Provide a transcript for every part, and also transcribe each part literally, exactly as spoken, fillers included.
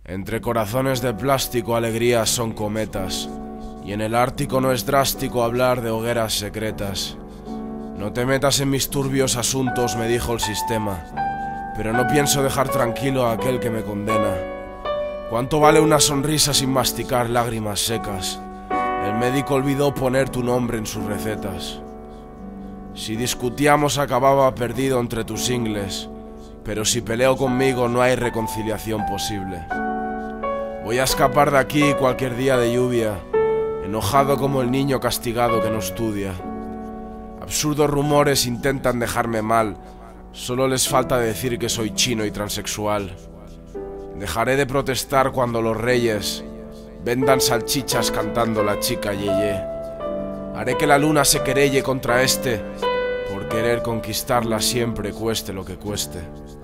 Entre corazones de plástico alegrías son cometas, y en el Ártico no es drástico hablar de hogueras secretas. No te metas en mis turbios asuntos, me dijo el sistema, pero no pienso dejar tranquilo a aquel que me condena. ¿Cuánto vale una sonrisa sin masticar lágrimas secas? El médico olvidó poner tu nombre en sus recetas. Si discutíamos acababa perdido entre tus ingles, pero si peleo conmigo no hay reconciliación posible. Voy a escapar de aquí cualquier día de lluvia, enojado como el niño castigado que no estudia. Absurdos rumores intentan dejarme mal, solo les falta decir que soy chino y transexual. Dejaré de protestar cuando los reyes vendan salchichas cantando la chica yeye. Haré que la luna se querelle contra este, por querer conquistarla siempre cueste lo que cueste.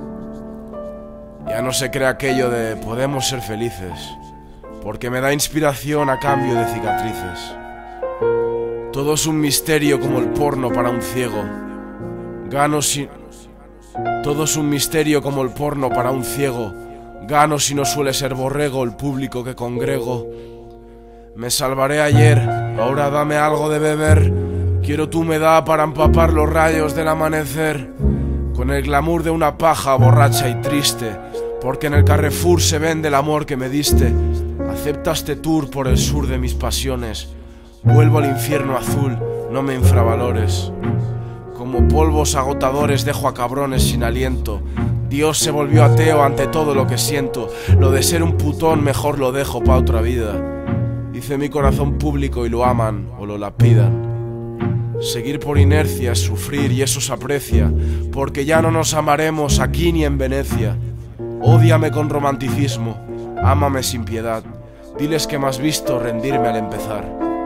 Ya no se cree aquello de podemos ser felices, porque me da inspiración a cambio de cicatrices. Todo es un misterio como el porno para un ciego. Gano si... Todo es un misterio como el porno para un ciego. Gano si no suele ser borrego el público que congrego. Me salvaré ayer, ahora dame algo de beber. Quiero tu humedad para empapar los rayos del amanecer. Con el glamour de una paja borracha y triste, porque en el Carrefour se vende el amor que me diste. Acepta este tour por el sur de mis pasiones. Vuelvo al infierno azul, no me infravalores. Como polvos agotadores dejo a cabrones sin aliento. Dios se volvió ateo ante todo lo que siento. Lo de ser un putón mejor lo dejo pa' otra vida. Hice mi corazón público y lo aman o lo lapidan. Seguir por inercia es sufrir y eso se aprecia, porque ya no nos amaremos aquí ni en Venecia. Ódiame con romanticismo, ámame sin piedad. Diles que me has visto rendirme al empezar.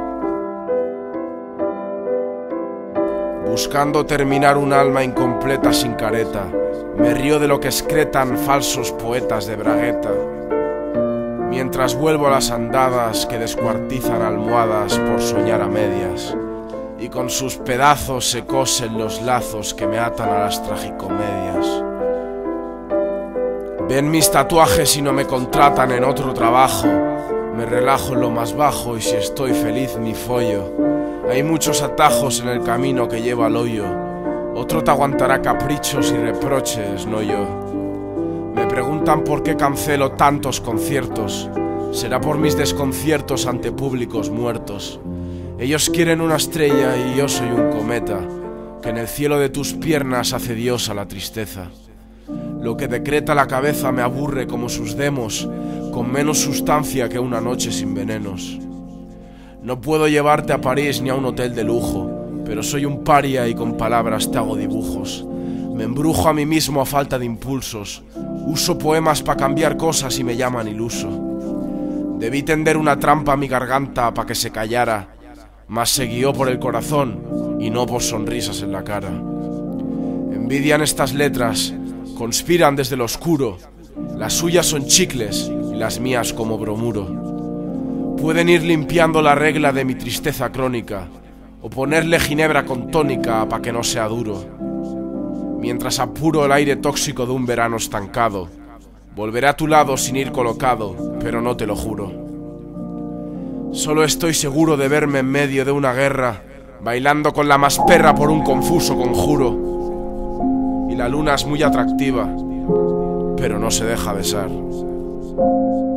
Buscando terminar un alma incompleta sin careta, me río de lo que excretan falsos poetas de bragueta. Mientras vuelvo a las andadas que descuartizan almohadas por soñar a medias, y con sus pedazos se cosen los lazos que me atan a las tragicomedias. Ven mis tatuajes y no me contratan en otro trabajo. Me relajo en lo más bajo y si estoy feliz ni follo. Hay muchos atajos en el camino que lleva al hoyo. Otro te aguantará caprichos y reproches, no yo. Me preguntan por qué cancelo tantos conciertos. Será por mis desconciertos ante públicos muertos. Ellos quieren una estrella y yo soy un cometa, que en el cielo de tus piernas hace Dios a la tristeza. Lo que decreta la cabeza me aburre como sus demos, con menos sustancia que una noche sin venenos. No puedo llevarte a París ni a un hotel de lujo, pero soy un paria y con palabras te hago dibujos. Me embrujo a mí mismo a falta de impulsos. Uso poemas para cambiar cosas y me llaman iluso. Debí tender una trampa a mi garganta para que se callara, mas se guió por el corazón y no por sonrisas en la cara. Envidian estas letras, conspiran desde lo oscuro. Las suyas son chicles y las mías como bromuro. Pueden ir limpiando la regla de mi tristeza crónica, o ponerle ginebra con tónica pa' que no sea duro. Mientras apuro el aire tóxico de un verano estancado, volveré a tu lado sin ir colocado, pero no te lo juro. Solo estoy seguro de verme en medio de una guerra, bailando con la más perra por un confuso conjuro. Y la luna es muy atractiva, pero no se deja besar.